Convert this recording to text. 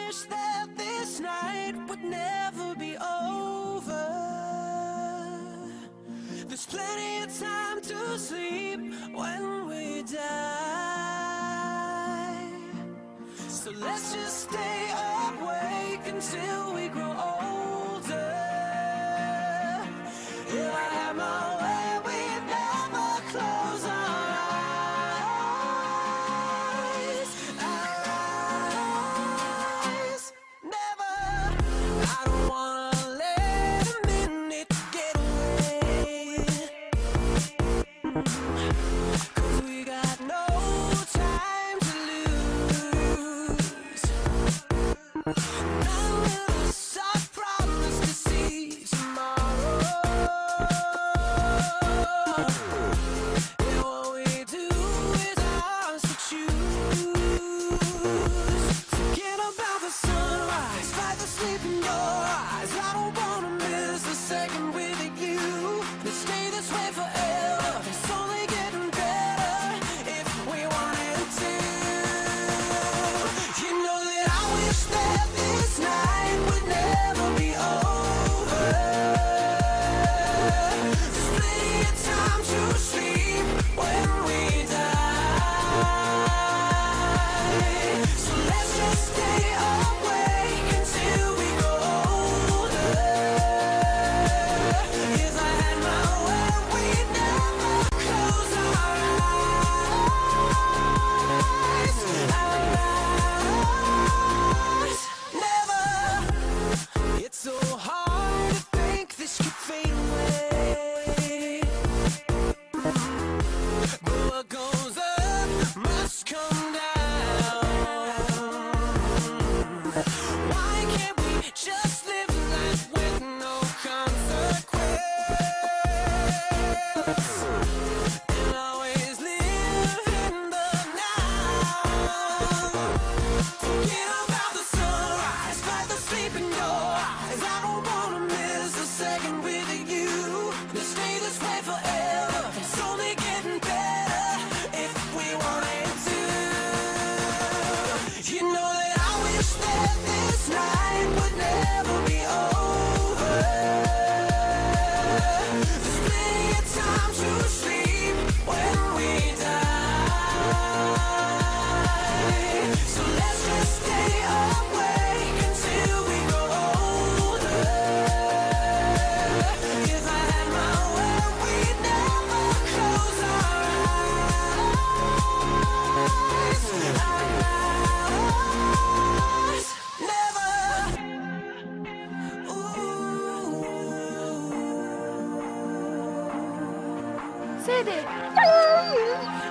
wish that this night would never be over. There's plenty of time to sleep when we die. So let's just stay awake until we grow older. If I had my way, we'd never close our eyes. Our eyes, never. I don't wanna let a minute get away, 'cause we got no time to lose. None of us are promised to see tomorrow. And what we do is ours to choose. Forget about the sunrise, fight the sleep in your eyes. I don't wanna miss a second with you. Let's stay this way forever. It's only getting better if we wanted to. You know that I wish that this night would never be over. There's plenty of time to sleep when we die. So let's just stay awake until we grow older. If I had my way, we'd never close our eyes. Our eyes, never. It's so hard to think this could fade away. But what goes up must come down. Why can't we just live life with no consequence? And always live in the now. Forget about the sunrise, fight the sleep in your eyes. I don't wanna miss a second with you. Let's stay this way forever. It's only getting better if we wanted to. You know that I wish that this night would never be over. There's plenty of time to sleep when we die. So let's just stay awake until we grow older. If I had my way, we'd never close our eyes. Our eyes, never. Ooh. Say it.